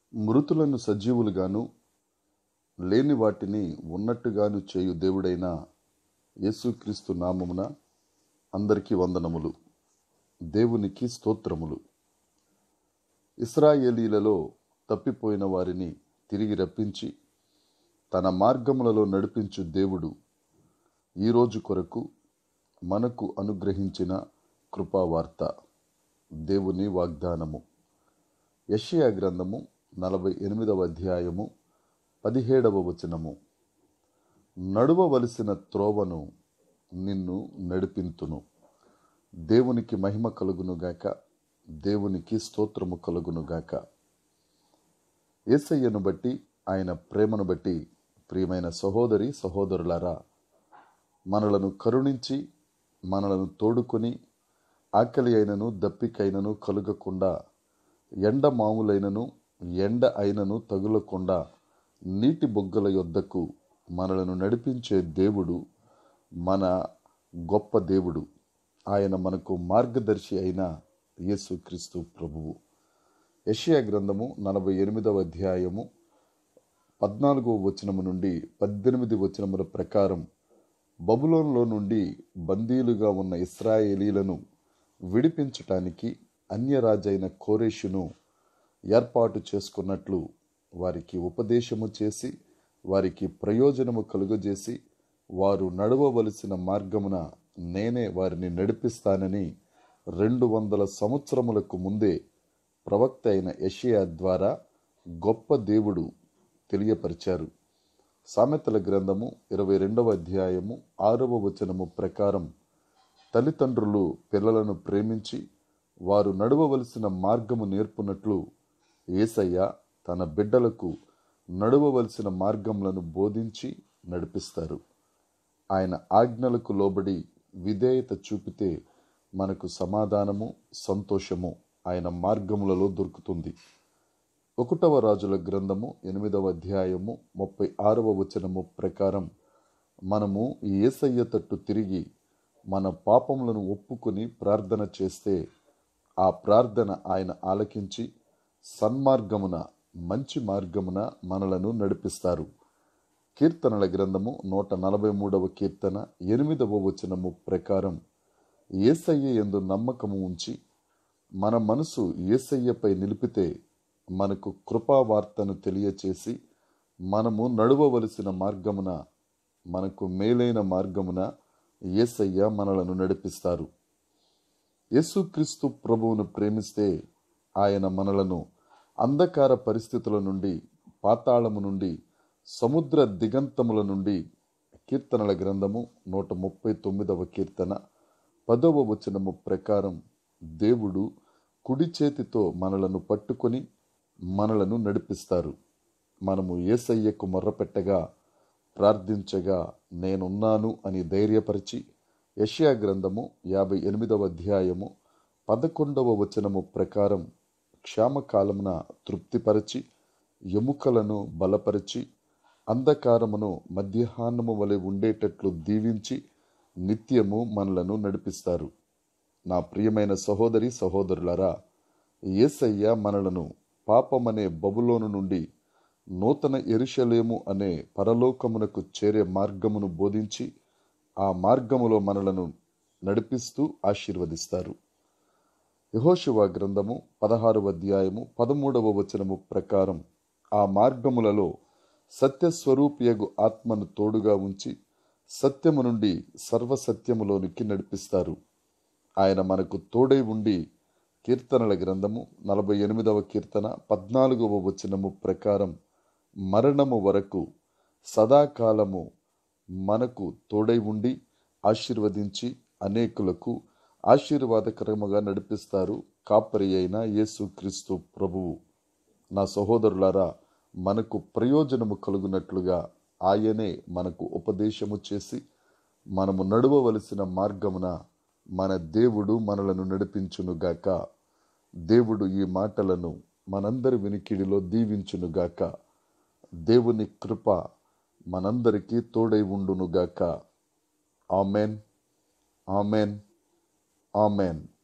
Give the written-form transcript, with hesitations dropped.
మృతులను సజీవులుగాను లేని వాటిని ఉన్నట్టుగాను చేయు దేవుడైన యేసుక్రీస్తు నామమున అందరికీ వందనములు. దేవునికి స్తోత్రములు. ఇశ్రాయేలీలలో తప్పిపోయిన వారిని తిరిగి రప్పించి తన మార్గములలో నడిపించు దేవుడు ఈరోజు కొరకు మనకు అనుగ్రహించిన కృపావార్త. దేవుని వాగ్దానము. యెషయా గ్రంథము 48వ అధ్యాయము 17వ వచనము. నడువవలసిన త్రోవను నిన్ను నడిపింతును. దేవునికి మహిమ కలుగునుగాక. దేవునికి స్తోత్రము కలుగునుగాక. యేసయ్యను బట్టి, ఆయన ప్రేమను బట్టి ప్రియమైన సహోదరి సహోదరులారా, మనలను కరుణించి మనలను తోడుకొని ఆకలి అయినను దప్పికైనను కలుగకుండా, ఎండ మామూలైనను ఎండ అయినను తగులకుండా నీటి బొగ్గల యొద్దకు మనలను నడిపించే దేవుడు మన గొప్ప దేవుడు. ఆయన మనకు మార్గదర్శి అయిన యేసుక్రీస్తు ప్రభువు. యెషయా గ్రంథము 48వ అధ్యాయము 14వ వచనము నుండి 18 వచనముల ప్రకారం బబులోనులో నుండి బందీలుగా ఉన్న ఇశ్రాయేలీలను విడిపించటానికి అన్యరాజైన కోరెషును ఏర్పాటు చేసుకున్నట్లు వారికి ఉపదేశము చేసి వారికి ప్రయోజనము కలుగజేసి వారు నడవవలసిన మార్గమున నేనే వారిని నడిపిస్తానని 200 సంవత్సరములకు ముందే ప్రవక్త అయిన యెషయా ద్వారా గొప్ప దేవుడు తెలియపరిచారు. సామెతల గ్రంథము 22వ అధ్యాయము 6వ వచనము ప్రకారం తల్లిదండ్రులు పిల్లలను ప్రేమించి వారు నడవవలసిన మార్గము నేర్పునట్లు యేసయ్య తన బిడ్డలకు నడవవలసిన మార్గములను బోధించి నడిపిస్తారు. ఆయన ఆజ్ఞలకు లోబడి విధేయత చూపితే మనకు సమాధానము, సంతోషము ఆయన మార్గములలో దొరుకుతుంది. 1వ రాజుల గ్రంథము 8వ అధ్యాయము 36వ వచనము ప్రకారం మనము యేసయ్య తట్టు తిరిగి మన పాపములను ఒప్పుకొని ప్రార్థన చేస్తే ఆ ప్రార్థన ఆయన ఆలకించి సన్మార్గమున, మంచి మార్గమున మనలను నడిపిస్తారు. కీర్తనల గ్రంథము 143వ కీర్తన 8వ వచనము ప్రకారం యేసయ్య యందు నమ్మకము ఉంచి మన మనసు యేసయ్యపై నిలిపితే మనకు కృపావార్తను తెలియచేసి మనము నడవవలసిన మార్గమున, మనకు మేలైన మార్గమున యేసయ్య మనలను నడిపిస్తారు. యేసుక్రీస్తు ప్రభువును ప్రేమిస్తే ఆయన మనలను అంధకార పరిస్థితుల నుండి, పాతాళము నుండి, సముద్ర దిగంతముల నుండి, కీర్తనల గ్రంథము 139వ కీర్తన 10వ వచనము ప్రకారం దేవుడు కుడి చేతితో మనలను పట్టుకొని మనలను నడిపిస్తారు. మనము యేసయ్యకు మొర్రపెట్టగా, ప్రార్థించగా నేనున్నాను అని ధైర్యపరిచి యెషయా గ్రంథము 58వ అధ్యాయము 11వ వచనము ప్రకారం క్షామకాలమున తృప్తిపరచి, ఎముకలను బలపరిచి, అంధకారమును మధ్యాహ్నము వలె ఉండేటట్లు దీవించి నిత్యము మనలను నడిపిస్తారు. నా ప్రియమైన సహోదరి సహోదరులారా, యేసయ్య మనలను పాపమనే బబులోను నుండి నూతన యెరూషలేము అనే పరలోకమునకు చేరే మార్గమును బోధించి ఆ మార్గములో మనలను నడిపిస్తూ ఆశీర్వదిస్తారు. యెహోషువ గ్రంథము 16వ అధ్యాయము 13వ వచనము ప్రకారం ఆ మార్గములలో సత్యస్వరూపియగు ఆత్మను తోడుగా ఉంచి సత్యము నుండి సర్వసత్యములోనికి నడిపిస్తారు. ఆయన మనకు తోడై ఉండి కీర్తనల గ్రంథము 48వ కీర్తన 14వ వచనము ప్రకారం మరణము వరకు సదాకాలము మనకు తోడై ఉండి ఆశీర్వదించి అనేకులకు ఆశీర్వాదకరముగా నడిపిస్తారు. కాపరి అయిన యేసుక్రీస్తు ప్రభువు. నా సహోదరులారా, మనకు ప్రయోజనము కలుగునట్లుగా ఆయనే మనకు ఉపదేశము చేసి మనము నడవవలసిన మార్గమున మన దేవుడు మనలను నడిపించునుగాక. దేవుడు ఈ మాటలను మనందరి వినికిడిలో దీవించునుగాక. దేవుని కృప మనందరికీ తోడై ఉండునుగాక. Amen, amen, amen.